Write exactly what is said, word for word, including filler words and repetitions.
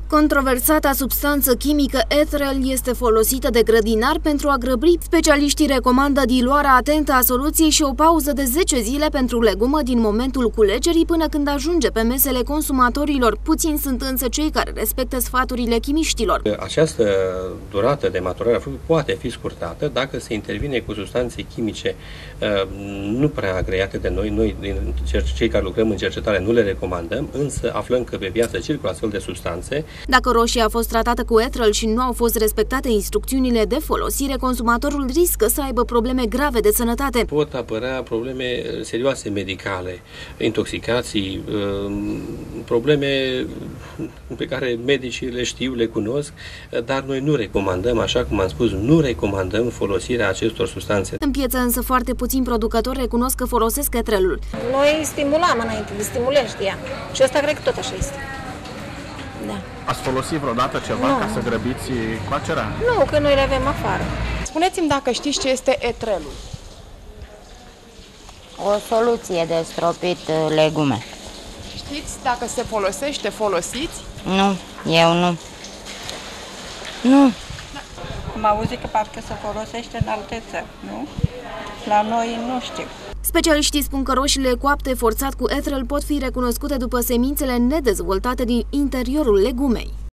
Controversata substanță chimică etrel este folosită de grădinari pentru a grăbi. Specialiștii recomandă diluarea atentă a soluției și o pauză de zece zile pentru legumă din momentul culegerii până când ajunge pe mesele consumatorilor. Puțini sunt însă cei care respectă sfaturile chimiștilor. Această durată de maturare a fructului poate fi scurtată dacă se intervine cu substanțe chimice nu prea agreate de noi. Noi, din cei care lucrăm în cercetare, nu le recomandăm, însă aflăm că pe piață circulă astfel de substanțe. Dacă roșia a fost tratată cu etrel și nu au fost respectate instrucțiunile de folosire, consumatorul riscă să aibă probleme grave de sănătate. Pot apărea probleme serioase medicale, intoxicații, probleme pe care medicii le știu, le cunosc, dar noi nu recomandăm, așa cum am spus, nu recomandăm folosirea acestor substanțe. În piață însă foarte puțini producători recunosc că folosesc etrelul. Noi stimulam înainte, de stimulăm, știa. Și asta cred că tot așa este. Da. Ați folosit vreodată ceva nu. ca să grăbiți coacerea? Nu, că noi le avem afară. Spuneți-mi dacă știți ce este etrelul. O soluție de stropit legume. Știți dacă se folosește, folosiți? Nu, eu nu. Nu. Am auzit că parcă se folosește în alte țări, nu? La noi nu știu. Specialiștii spun că roșiile coapte forțat cu etrel pot fi recunoscute după semințele nedezvoltate din interiorul legumei.